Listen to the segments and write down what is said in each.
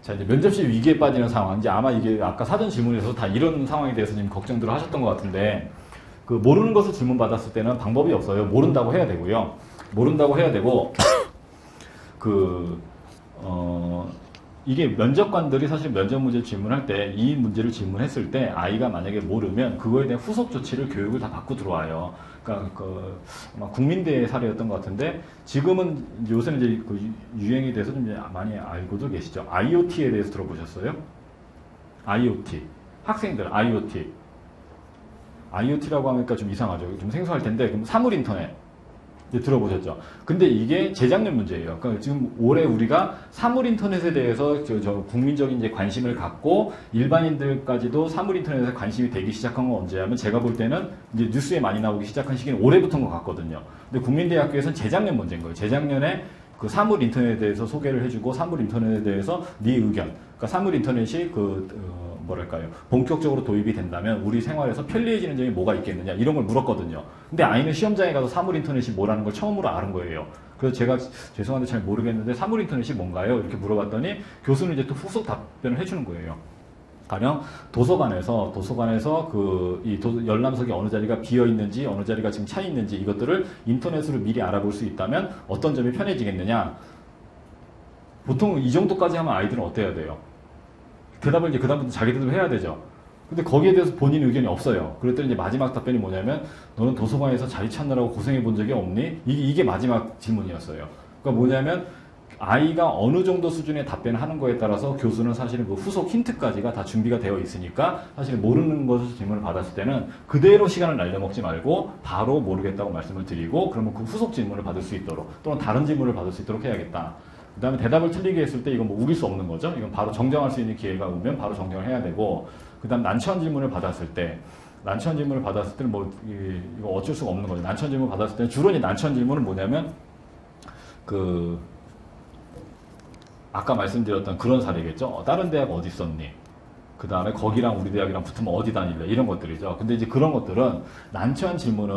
자, 이제 면접실 위기에 빠지는 상황. 이제 아마 이게 아까 사전 질문에서 다 이런 상황에 대해서 지금 걱정들을 하셨던 것 같은데, 그 모르는 것을 질문 받았을 때는 방법이 없어요. 모른다고 해야 되고요. 모른다고 해야 되고, 이게 면접관들이 사실 면접 문제 질문할 때 이 문제를 질문했을 때 아이가 만약에 모르면 그거에 대한 후속 조치를 교육을 다 받고 들어와요. 그러니까 아마 국민대의 사례였던 것 같은데 지금은 요새는 이제 그 유행에 대해서 좀 이제 많이 알고도 계시죠. IoT에 대해서 들어보셨어요? IoT. 학생들 IoT. IoT라고 하니까 좀 이상하죠. 좀 생소할 텐데 그럼 사물 인터넷. 들어보셨죠? 근데 이게 재작년 문제예요. 그러니까 지금 올해 우리가 사물 인터넷에 대해서 저 국민적인 이제 관심을 갖고 일반인들까지도 사물 인터넷에 관심이 되기 시작한 건 언제냐면 제가 볼 때는 이제 뉴스에 많이 나오기 시작한 시기는 올해부터인 것 같거든요. 근데 국민대학교에서는 재작년 문제인 거예요. 재작년에 그 사물 인터넷에 대해서 소개를 해주고 사물 인터넷에 대해서 네 의견. 그러니까 사물 인터넷이 뭐랄까요. 본격적으로 도입이 된다면 우리 생활에서 편리해지는 점이 뭐가 있겠느냐 이런 걸 물었거든요. 근데 아이는 시험장에 가서 사물 인터넷이 뭐라는 걸 처음으로 아는 거예요. 그래서 제가 죄송한데 잘 모르겠는데 사물 인터넷이 뭔가요? 이렇게 물어봤더니 교수는 이제 또 후속 답변을 해주는 거예요. 가령 도서관에서 열람석이 어느 자리가 비어 있는지 어느 자리가 지금 차 있는지 이것들을 인터넷으로 미리 알아볼 수 있다면 어떤 점이 편해지겠느냐. 보통 이 정도까지 하면 아이들은 어때야 돼요? 대답을 이제 그다음부터 자기들도 해야 되죠. 근데 거기에 대해서 본인 의견이 없어요. 그랬더니 이제 마지막 답변이 뭐냐면 너는 도서관에서 자리 찾느라고 고생해 본 적이 없니? 이게 마지막 질문이었어요. 그러니까 뭐냐면 아이가 어느 정도 수준의 답변을 하는 거에 따라서 교수는 사실은 그 후속 힌트까지가 다 준비가 되어 있으니까 사실 모르는 것을 질문을 받았을 때는 그대로 시간을 날려먹지 말고 바로 모르겠다고 말씀을 드리고 그러면 그 후속 질문을 받을 수 있도록 또는 다른 질문을 받을 수 있도록 해야겠다. 그 다음에 대답을 틀리게 했을 때 이건 뭐 우길 수 없는 거죠. 이건 바로 정정할 수 있는 기회가 오면 바로 정정을 해야 되고 그 다음 난처한 질문을 받았을 때는 뭐 이거 어쩔 수가 없는 거죠. 난처한 질문을 받았을 때는 주로 이제 난처한 질문은 뭐냐면 아까 말씀드렸던 그런 사례겠죠. 다른 대학 어디 있었니? 그 다음에 거기랑 우리 대학이랑 붙으면 어디 다닐래? 이런 것들이죠. 근데 이제 그런 것들은 난처한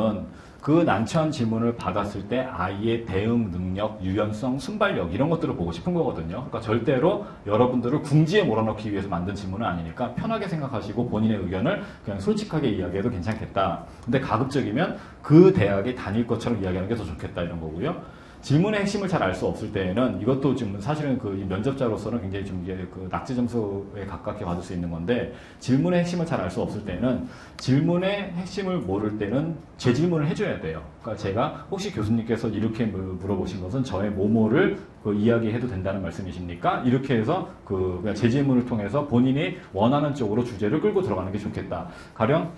질문을 받았을 때 아이의 대응 능력, 유연성, 순발력 이런 것들을 보고 싶은 거거든요. 그러니까 절대로 여러분들을 궁지에 몰아넣기 위해서 만든 질문은 아니니까 편하게 생각하시고 본인의 의견을 그냥 솔직하게 이야기해도 괜찮겠다. 근데 가급적이면 그 대학에 다닐 것처럼 이야기하는 게 더 좋겠다 이런 거고요. 질문의 핵심을 잘 알 수 없을 때에는 이것도 지금 사실은 이 면접자로서는 굉장히 좀 이게 낙제 점수에 가깝게 받을 수 있는 건데 질문의 핵심을 잘 알 수 없을 때는 질문의 핵심을 모를 때는 재질문을 해줘야 돼요. 그러니까 제가 혹시 교수님께서 이렇게 물어보신 것은 저의 뭐뭐를 이야기해도 된다는 말씀이십니까? 이렇게 해서 그냥 재질문을 통해서 본인이 원하는 쪽으로 주제를 끌고 들어가는 게 좋겠다. 가령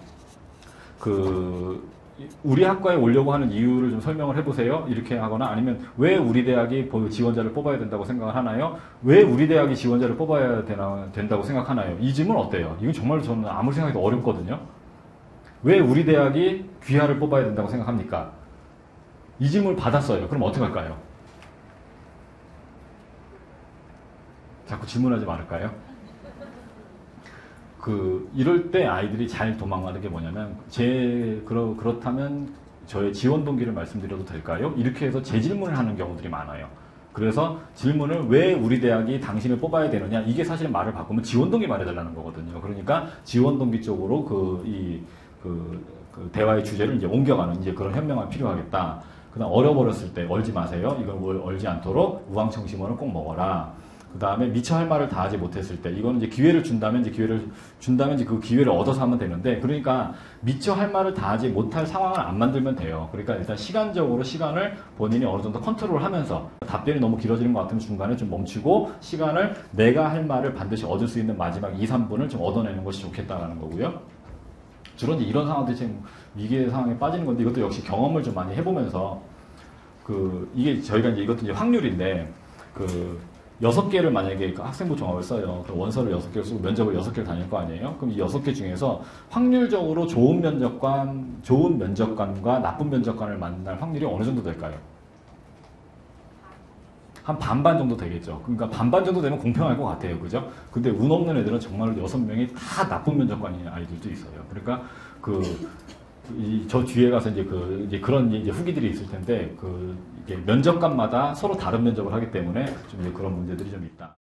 우리 학과에 오려고 하는 이유를 좀 설명을 해보세요. 이렇게 하거나 아니면 왜 우리 대학이 지원자를 뽑아야 된다고 생각을 하나요? 왜 우리 대학이 지원자를 뽑아야 된다고 생각하나요? 이 질문 어때요? 이건 정말 저는 아무리 생각해도 어렵거든요. 왜 우리 대학이 귀하를 뽑아야 된다고 생각합니까? 이 질문을 받았어요. 그럼 어떻게 할까요? 자꾸 질문하지 말을까요? 이럴 때 아이들이 잘 도망가는 게 뭐냐면, 그렇다면 저의 지원 동기를 말씀드려도 될까요? 이렇게 해서 재질문을 하는 경우들이 많아요. 그래서 질문을 왜 우리 대학이 당신을 뽑아야 되느냐? 이게 사실 말을 바꾸면 지원 동기 말해달라는 거거든요. 그러니까 지원 동기 쪽으로 대화의 주제를 이제 옮겨가는 이제 그런 현명함이 필요하겠다. 그다음 얼어버렸을 때 얼지 마세요. 이걸 얼지 않도록 우황청심원을 꼭 먹어라. 그 다음에 미처 할 말을 다 하지 못했을 때 이거는 이제 기회를 준다면 그 기회를 얻어서 하면 되는데 그러니까 미처 할 말을 다 하지 못할 상황을 안 만들면 돼요. 그러니까 일단 시간적으로 시간을 본인이 어느 정도 컨트롤하면서 답변이 너무 길어지는 것 같으면 중간에 좀 멈추고 시간을 내가 할 말을 반드시 얻을 수 있는 마지막 2, 3분을 좀 얻어내는 것이 좋겠다라는 거고요. 주로 이제 이런 상황들이 지금 위기의 상황에 빠지는 건데 이것도 역시 경험을 좀 많이 해보면서 이게 저희가 이제 이것도 이제 확률인데 6개를 만약에 학생부 종합을 써요. 원서를 6개를 쓰고 면접을 6개를 다닐 거 아니에요? 그럼 이 6개 중에서 확률적으로 좋은 면접관과 나쁜 면접관을 만날 확률이 어느 정도 될까요? 한 반반 정도 되겠죠. 그러니까 반반 정도 되면 공평할 것 같아요. 그죠? 근데 운 없는 애들은 정말로 6명이 다 나쁜 면접관인 아이들도 있어요. 그러니까 저 뒤에 가서 이제 그런 이제 후기들이 있을 텐데 이게 면접관마다 서로 다른 면접을 하기 때문에 좀 이제 그런 문제들이 좀 있다.